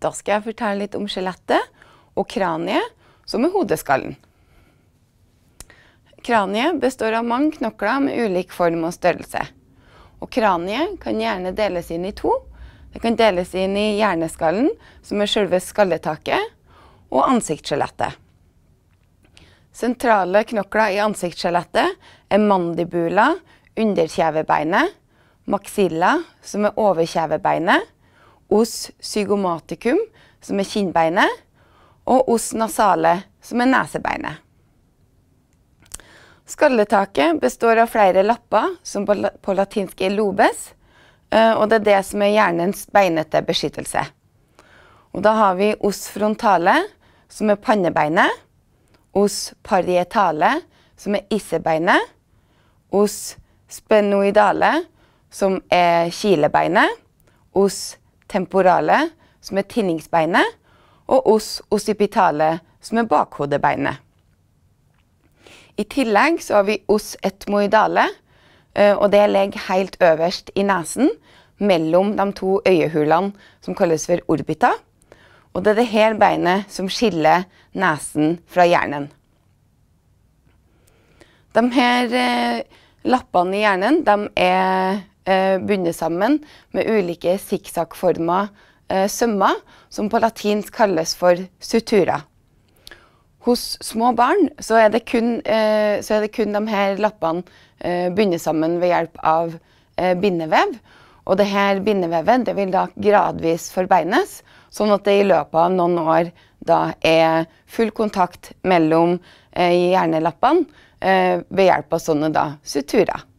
Da skal jeg fortelle litt om skjelettet og kraniet, som er hodeskallen. Kraniet består av mange knokler med ulik form og størrelse. Og kraniet kan gjerne deles inn i to. Det kan deles inn i hjerneskallen, som er selve skalletaket, og ansiktsskjelettet. Sentrale knokler i ansiktsskjelettet er mandibula, underkjevebeinet, maxilla, som er overkjevebeinet, os zygomaticum, som er kinnbeinet, og os nasale, som er nesebeinet. Skalletaket består av flere lapper, som på latinsk er lobes, og det er det som er hjernens beinete beskyttelse. Og da har vi os frontale, som er pannebeinet, os parietale, som er issebeinet, os sphenoidale, som er kilebeinet, os temporale, som er tinningsbeinet, og os occipitale, som er bakhodebeinet. I tillegg så har vi os etmoidale, og det ligger helt øverst i nesen, mellom de to øyehulene som kalles for orbita. Og det er det her beinet som skiller nesen fra hjernen. De her lappene i hjernen, de er bundet sammen med ulike zigzagformer sømmer, som på latinsk kalles for sutura. Hos små barn så er det kun de her lappene bundet sammen ved hjelp av bindevev. Og det her bindevevet det vil da gradvis forbeines, sånn at det i løpet av noen år da er full kontakt mellom hjernelappene ved hjelp av sånne da sutura.